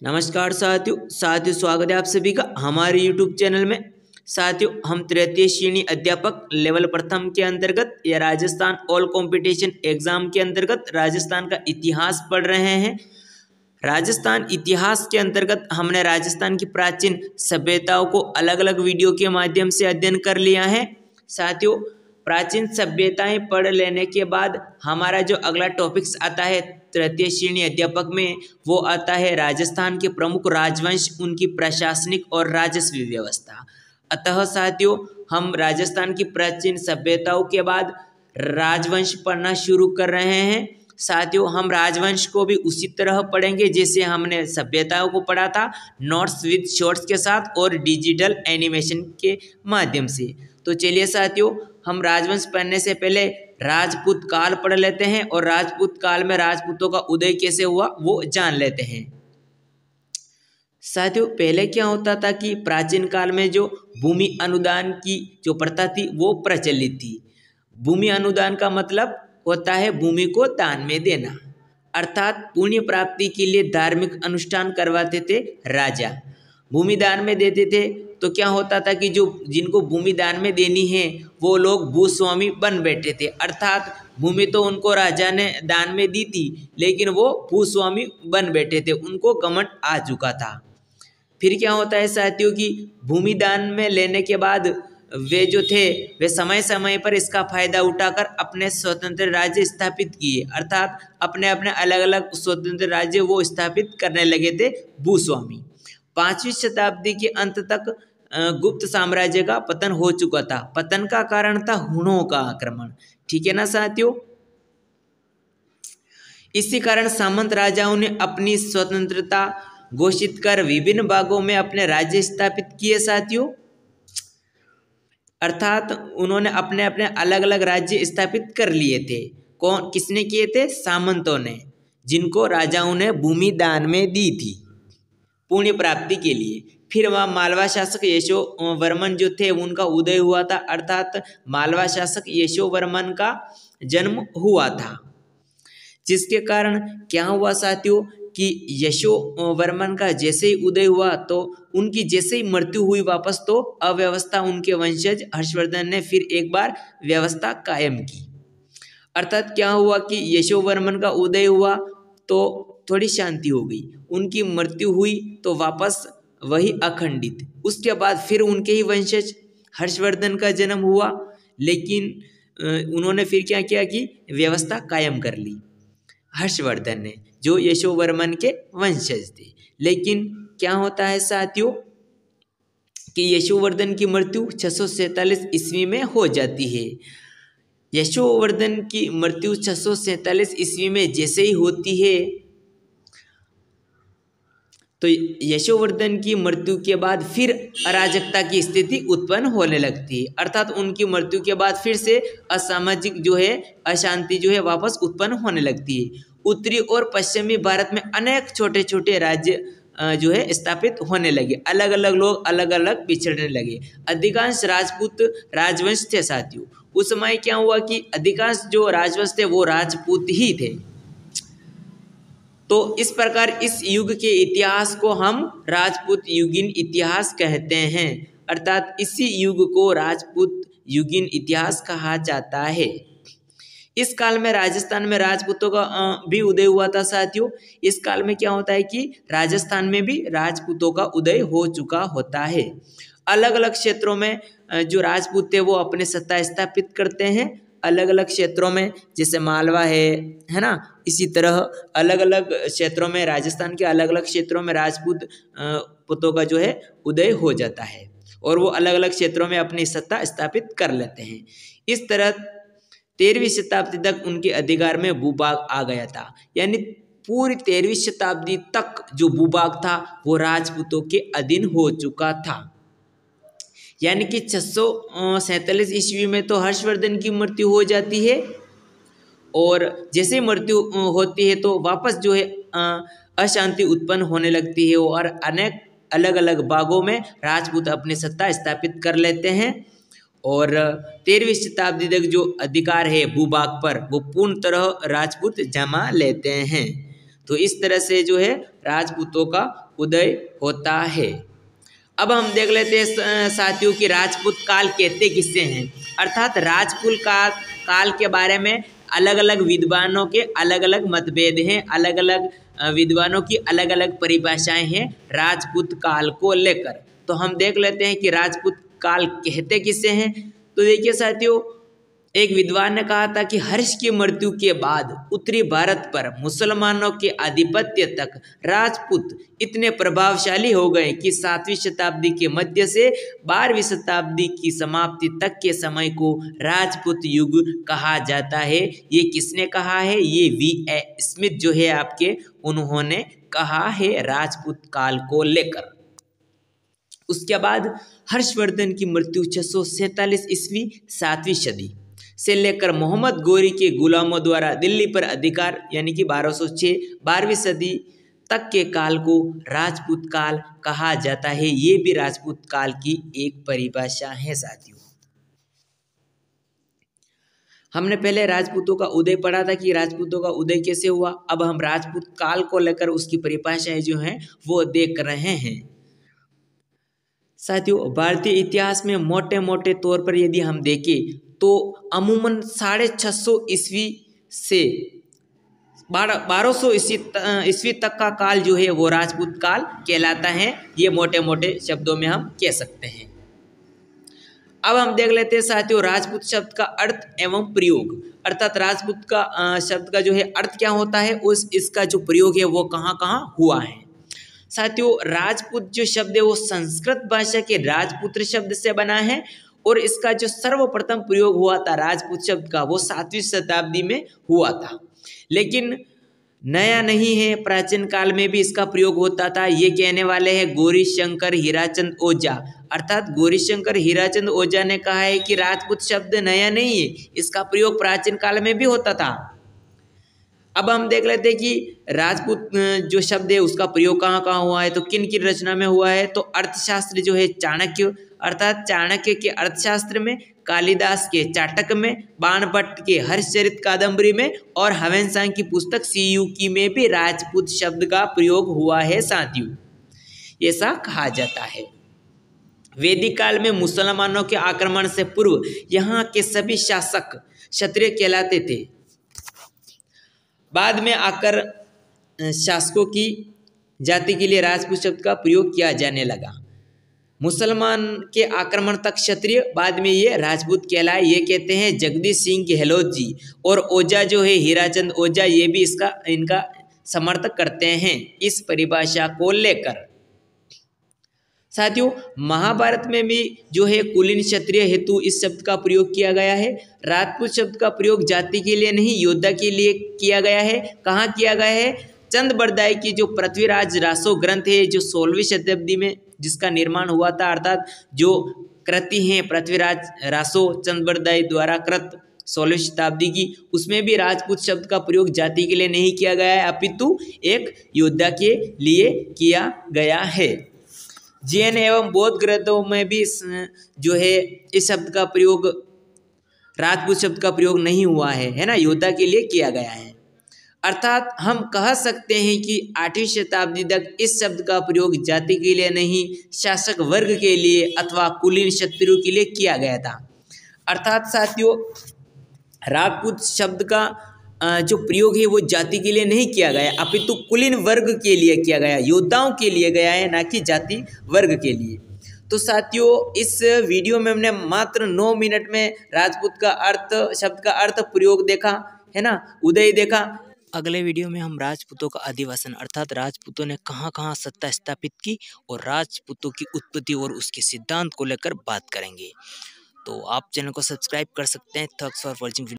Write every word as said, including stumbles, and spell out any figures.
नमस्कार साथियों साथियों स्वागत है आप सभी का हमारे यूट्यूब चैनल में। साथियों हम तृतीय श्रेणी अध्यापक लेवल प्रथम के अंतर्गत या राजस्थान ऑल कंपटीशन एग्जाम के अंतर्गत राजस्थान का इतिहास पढ़ रहे हैं। राजस्थान इतिहास के अंतर्गत हमने राजस्थान की प्राचीन सभ्यताओं को अलग अलग वीडियो के माध्यम से अध्ययन कर लिया है। साथियों प्राचीन सभ्यताएं पढ़ लेने के बाद हमारा जो अगला टॉपिक्स आता है तृतीय श्रेणी अध्यापक में, वो आता है राजस्थान के प्रमुख राजवंश, उनकी प्रशासनिक और राजस्व व्यवस्था। अतः साथियों हम राजस्थान की प्राचीन सभ्यताओं के बाद राजवंश पढ़ना शुरू कर रहे हैं। साथियों हम राजवंश को भी उसी तरह पढ़ेंगे जैसे हमने सभ्यताओं को पढ़ा था, नोट्स विद शॉर्ट्स के साथ और डिजिटल एनिमेशन के माध्यम से। तो चलिए साथियों हम राजवंश पढ़ने से पहले राजपूत काल पढ़ लेते हैं और राजपूत काल में राजपूतों का उदय कैसे हुआ वो जान लेते हैं। साथियों पहले क्या होता था कि प्राचीन काल में जो भूमि अनुदान की जो प्रथा थी वो प्रचलित थी। भूमि अनुदान का मतलब होता है भूमि को दान में देना, अर्थात पुण्य प्राप्ति के लिए धार्मिक अनुष्ठान करवाते थे राजा, भूमि दान में देते थे। तो क्या होता था कि जो जिनको भूमि दान में देनी है वो लोग भूस्वामी बन बैठे थे, अर्थात भूमि तो उनको राजा ने दान में दी थी लेकिन वो भूस्वामी बन बैठे थे, उनको घमंड आ चुका था। फिर क्या होता है साथियों कि भूमि दान में लेने के बाद वे जो थे वे समय समय पर इसका फायदा उठाकर अपने स्वतंत्र राज्य स्थापित किए, अर्थात अपने अपने अलग अलग स्वतंत्र राज्य वो स्थापित करने लगे थे भूस्वामी। पांचवी शताब्दी के अंत तक गुप्त साम्राज्य का पतन हो चुका था। पतन का कारण था हुणों का आक्रमण, ठीक है ना साथियों। इसी कारण सामंत राजाओं ने अपनी स्वतंत्रता घोषित कर विभिन्न भागों में अपने राज्य स्थापित किए साथियों, अर्थात उन्होंने अपने अपने अलग अलग राज्य स्थापित कर लिए थे। कौन किसने किए थे? सामंतों ने, जिनको राजाओं ने भूमि दान में दी थी पुण्य प्राप्ति के लिए। फिर वह मालवा शासक यशोवर्मन जो थे उनका उदय हुआ था, अर्थात मालवा शासक यशोवर्मन का जन्म हुआ था, जिसके कारण क्या हुआ साथियों कि यशोवर्मन का जैसे ही उदय हुआ तो उनकी जैसे ही मृत्यु हुई वापस तो अव्यवस्था उनके वंशज हर्षवर्धन ने फिर एक बार व्यवस्था कायम की। अर्थात क्या हुआ कि यशोवर्मन का उदय हुआ तो थोड़ी शांति हो गई, उनकी मृत्यु हुई तो वापस वही अखंडित। उसके बाद फिर उनके ही वंशज हर्षवर्धन का जन्म हुआ, लेकिन उन्होंने फिर क्या किया कि व्यवस्था कायम कर ली हर्षवर्धन ने, जो यशोवर्मन के वंशज थे। लेकिन क्या होता है साथियों कि यशोवर्धन की मृत्यु छह सौ सैंतालीस ईस्वी में हो जाती है। यशोवर्धन की मृत्यु छह सौ सैंतालीस ईस्वी में जैसे ही होती है तो यशोवर्धन की मृत्यु के बाद फिर अराजकता की स्थिति उत्पन्न होने लगती है, अर्थात उनकी मृत्यु के बाद फिर से असामाजिक जो है अशांति जो है वापस उत्पन्न होने लगती है। उत्तरी और पश्चिमी भारत में अनेक छोटे छोटे राज्य जो है स्थापित होने लगे, अलग अलग लोग अलग अलग पिछड़ने लगे। अधिकांश राजपूत राजवंश थे साथियों। उस समय क्या हुआ कि अधिकांश जो राजवंश थे वो राजपूत ही थे। तो इस प्रकार इस युग के इतिहास को हम राजपूत युगीन इतिहास कहते हैं, अर्थात इसी युग को राजपूत युगीन इतिहास कहा जाता है। इस काल में राजस्थान में राजपूतों का भी उदय हुआ था साथियों। इस काल में क्या होता है कि राजस्थान में भी राजपूतों का उदय हो चुका होता है। अलग अलग क्षेत्रों में जो राजपूत थे वो अपने सत्ता स्थापित करते हैं अलग अलग क्षेत्रों में, जैसे मालवा है है ना। इसी तरह अलग अलग क्षेत्रों में, राजस्थान के अलग अलग क्षेत्रों में राजपूत पुतों का जो है उदय हो जाता है और वो अलग अलग क्षेत्रों में अपनी सत्ता स्थापित कर लेते हैं। इस तरह तेरहवीं शताब्दी तक उनके अधिकार में भूभाग आ गया था, यानी पूरी तेरहवीं शताब्दी तक जो भूभाग था वो राजपूतों के अधीन हो चुका था। यानी कि छह सौ सैंतालीस ईस्वी में तो हर्षवर्धन की मृत्यु हो जाती है और जैसे मृत्यु होती है तो वापस जो है अशांति उत्पन्न होने लगती है और अनेक अलग अलग भागों में राजपूत अपनी सत्ता स्थापित कर लेते हैं और तेरहवीं शताब्दी तक जो अधिकार है भूभाग पर वो पूर्ण तरह राजपूत जमा लेते हैं। तो इस तरह से जो है राजपूतों का उदय होता है। अब हम देख लेते हैं साथियों कि राजपूत काल कहते किससे हैं, अर्थात राजपूत काल काल के बारे में अलग अलग विद्वानों के अलग अलग मतभेद हैं, अलग अलग विद्वानों की अलग अलग परिभाषाएं हैं राजपूत काल को लेकर। तो हम देख लेते हैं कि राजपूत काल कहते किससे हैं। तो देखिए साथियों, एक विद्वान ने कहा था कि हर्ष की मृत्यु के बाद उत्तरी भारत पर मुसलमानों के आधिपत्य तक राजपूत इतने प्रभावशाली हो गए कि सातवीं शताब्दी के मध्य से बारहवीं शताब्दी की समाप्ति तक के समय को राजपूत युग कहा जाता है। ये किसने कहा है? ये वी ए स्मिथ जो है आपके, उन्होंने कहा है राजपूत काल को लेकर। उसके बाद हर्षवर्धन की मृत्यु छह सौ सैंतालीस ईस्वी सातवीं सदी से लेकर मोहम्मद गोरी के गुलामों द्वारा दिल्ली पर अधिकार यानी कि बारह सौ छह बारहवीं सदी तक के काल को राजपूत काल कहा जाता है। ये भी राजपूत काल की एक परिभाषा है साथियों। हमने पहले राजपूतों का उदय पढ़ा था कि राजपूतों का उदय कैसे हुआ। अब हम राजपूत काल को लेकर उसकी परिभाषाएं जो हैं वो देख रहे हैं साथियों। भारतीय इतिहास में मोटे मोटे तौर पर यदि हम देखें तो अमूमन साढ़े छः सौ ईस्वी से बारह बारह सौ ईस्वी ईस्वी तक का काल जो है वो राजपूत काल कहलाता है। ये मोटे मोटे शब्दों में हम कह सकते हैं। अब हम देख लेते हैं साथियों राजपूत शब्द का अर्थ एवं प्रयोग, अर्थात राजपूत का शब्द का जो है अर्थ क्या होता है, उस इसका जो प्रयोग है वो कहाँ कहाँ हुआ है। साथियों राजपूत जो शब्द है वो संस्कृत भाषा के राजपुत्र शब्द से बना है और इसका जो सर्वप्रथम प्रयोग हुआ था राजपूत शब्द का वो सातवीं शताब्दी में हुआ था, लेकिन नया नहीं है, प्राचीन काल में भी इसका प्रयोग होता था। ये कहने वाले हैं गौरी शंकर हीराचंद ओझा, अर्थात गौरी शंकर हीराचंद ओझा ने कहा है कि राजपूत शब्द नया नहीं है, इसका प्रयोग प्राचीन काल में भी होता था। अब हम देख लेते हैं कि राजपूत जो शब्द है उसका प्रयोग कहाँ कहाँ हुआ है, तो किन किन रचना में हुआ है। तो अर्थशास्त्र जो है चाणक्य, अर्थात चाणक्य के अर्थशास्त्र में, कालिदास के चाटक में, बाणभट्ट के हर्षचरित कादम्बरी में और हवेनसांग की पुस्तक सीयूकी में भी राजपूत शब्द का प्रयोग हुआ है साथियों, ऐसा कहा जाता है। वैदिक काल में मुसलमानों के आक्रमण से पूर्व यहाँ के सभी शासक क्षत्रिय कहलाते थे। बाद में आकर शासकों की जाति के लिए राजपूत शब्द का प्रयोग किया जाने लगा। मुसलमान के आक्रमण तक क्षत्रिय, बाद में ये राजपूत कहलाए। ये कहते हैं जगदीश सिंह गहलोत जी, और ओझा जो है हीराचंद ओझा, ये भी इसका इनका समर्थक करते हैं इस परिभाषा को लेकर। साथियों महाभारत में भी जो है कुलीन क्षत्रिय हेतु इस शब्द का प्रयोग किया गया है। राजपूत शब्द का प्रयोग जाति के लिए नहीं योद्धा के लिए किया गया है। कहाँ किया गया है? चंद बरदाई की जो पृथ्वीराज रासो ग्रंथ है जो सोलहवीं शताब्दी में जिसका निर्माण हुआ था, अर्थात जो कृति हैं पृथ्वीराज रासो चंद बरदाई द्वारा कृत सोलहवीं शताब्दी की, उसमें भी राजपूत शब्द का प्रयोग जाति के लिए नहीं किया गया है अपितु एक योद्धा के लिए किया गया है। जैन एवं बौद्ध ग्रंथों में भी जो है इस शब्द का प्रयोग, राजपूत शब्द का प्रयोग नहीं हुआ है, है ना, योद्धा के लिए किया गया है। अर्थात हम कह सकते हैं कि आठवीं शताब्दी तक इस शब्द का प्रयोग जाति के लिए नहीं, शासक वर्ग के लिए अथवा कुलीन क्षत्रियों के लिए किया गया था। अर्थात साथियों राजपूत शब्द का जो प्रयोग है वो जाति के लिए नहीं किया गया अपितु कुलीन वर्ग के लिए किया गया, योद्धाओं के लिए गया है, ना कि जाति वर्ग के लिए। तो साथियों इस वीडियो में हमने मात्र नौ मिनट में राजपूत का अर्थ, शब्द का अर्थ, प्रयोग देखा, है ना, उदय देखा। अगले वीडियो में हम राजपूतों का अधिवासन अर्थात राजपूतों ने कहाँ कहाँ सत्ता स्थापित की और राजपूतों की उत्पत्ति और उसके सिद्धांत को लेकर बात करेंगे। तो आप चैनल को सब्सक्राइब कर सकते हैं। Thanks for watching.